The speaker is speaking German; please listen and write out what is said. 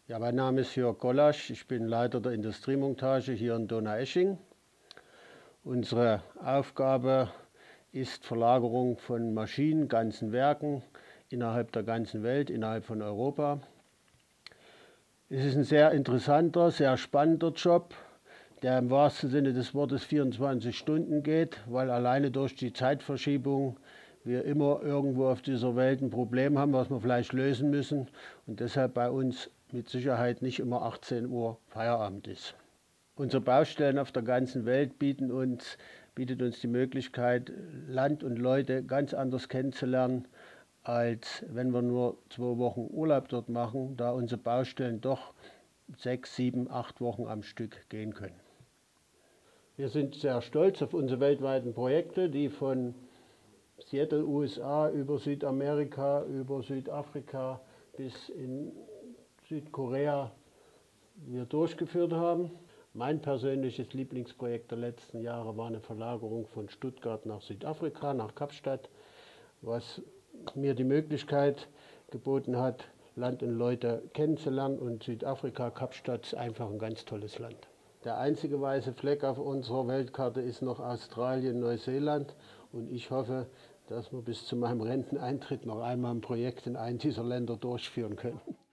Ja, mein Name ist Jörg Gollasch, ich bin Leiter der Industriemontage hier in Donaueschingen. Unsere Aufgabe ist Verlagerung von Maschinen, ganzen Werken innerhalb der ganzen Welt, innerhalb von Europa. Es ist ein sehr interessanter, sehr spannender Job, der im wahrsten Sinne des Wortes 24 Stunden geht, weil alleine durch die Zeitverschiebung wir immer irgendwo auf dieser Welt ein Problem haben, was wir vielleicht lösen müssen und deshalb bei uns mit Sicherheit nicht immer 18 Uhr Feierabend ist. Unsere Baustellen auf der ganzen Welt bietet uns die Möglichkeit, Land und Leute ganz anders kennenzulernen, als wenn wir nur 2 Wochen Urlaub dort machen, da unsere Baustellen doch 6, 7, 8 Wochen am Stück gehen können. Wir sind sehr stolz auf unsere weltweiten Projekte, die von Seattle, USA, über Südamerika, über Südafrika bis in Südkorea wir durchgeführt haben. Mein persönliches Lieblingsprojekt der letzten Jahre war eine Verlagerung von Stuttgart nach Südafrika, nach Kapstadt, was mir die Möglichkeit geboten hat, Land und Leute kennenzulernen. Und Südafrika, Kapstadt, ist einfach ein ganz tolles Land. Der einzige weiße Fleck auf unserer Weltkarte ist noch Australien, Neuseeland. Und ich hoffe, dass wir bis zu meinem Renteneintritt noch einmal ein Projekt in einem dieser Länder durchführen können.